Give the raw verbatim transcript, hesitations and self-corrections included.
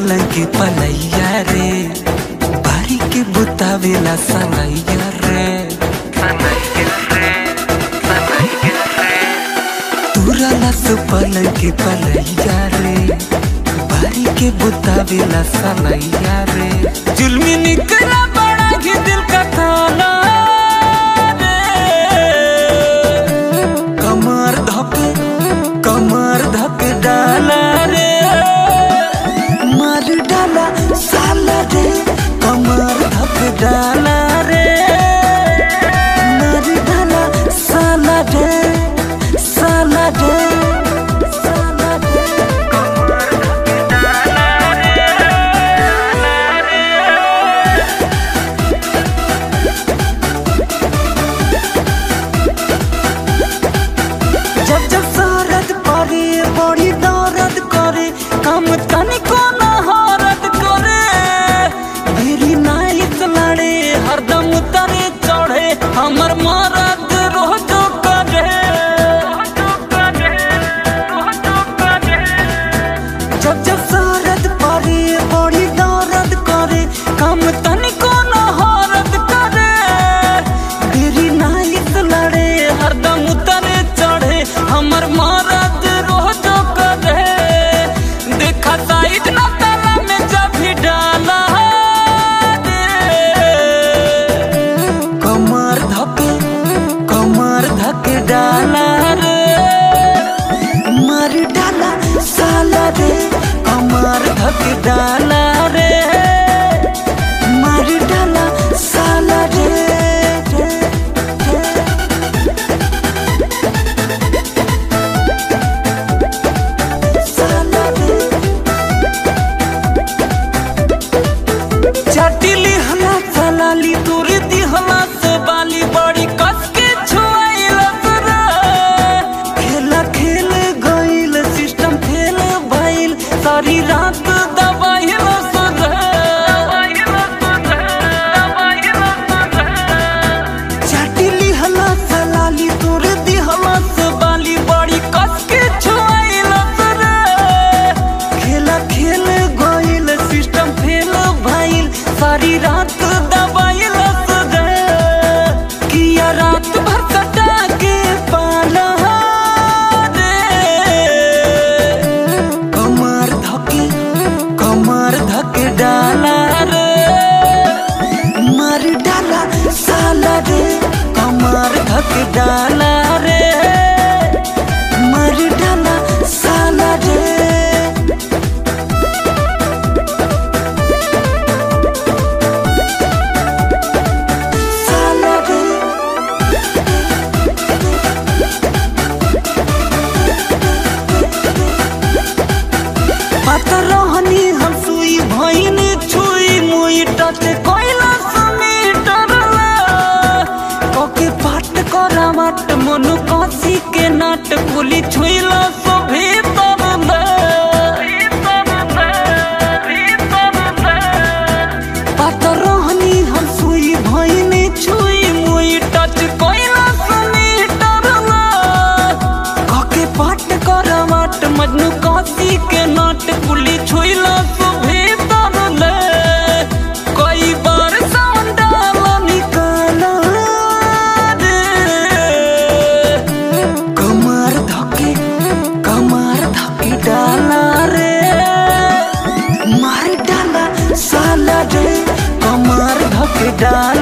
पलंग की पलैया रे, बारी के बुतावेला सनैया रे, तुरला सु पलंग की पलैया रे, बारी के बुतावेला सनैया रे। जुल्मी निकला बड़ा ही दिल का थाना रे, कमर धक कमर धक डाला रे, मार डाला साला रे, कमर धक डाला रे, मार डाला साला रे, साला रे, साला रे, कमर धक डाला रे, डाला रे। जब जब सरद पड़े बड़ी दर्द करे, काम तनिको ना हरद करे, मेरी नाइस लड़े हरदम तरे चढ़े, हमर मरद रोजो करे, जब जब सरद पड़े बड़ी दर्द करे, काम तनिको ना हरद करे, मेरी नाइस लड़े हरदम तरे चढ़े, हमर मरद रोजो करे। देखा साइड ना ताला में जब भी डाला रे, कमर धक कमर धक डाला रे, मार डाला साला रे, कमर धक डाला रे, मार डाला साला रे, रे, रे। साला रे। चटिली हला चलाली तोरे दिहला से बाली, बड़ी कस के छुआइलस रे, खेला खेल गइल सिस्टम फेल भइल, सारी रात दबाइलस रे, चटिली हला चलाली तोरे दिहला से बाली, बड़ी कस के छुआइलस रे, खेला खेल गइल सिस्टम फेल भइल, सारी रात दबाइलस रे, किया रात भर कटा के पाला रे, कमर धके कमर धक डाला रे, मार डाला साला रे, कमर धक डाला रे, मार डाला साला रे। पता रहनी हम सुई भइनी छुई मुई टच कोइला समीटर कके पाट करा माट मनु कासी के नाट पुली छुईला सो भीतर पता रहनी हम सुई भइनी छुई मुई टच कोइला समीटर कके पाट करा माट मजनू कासी के नाट पुली छुईला सो भीतर ले, कई बार सांडाला निकाला रे, कमर धके कमर धके डाला रे, मार डाला साला रे, कमर धके डाला।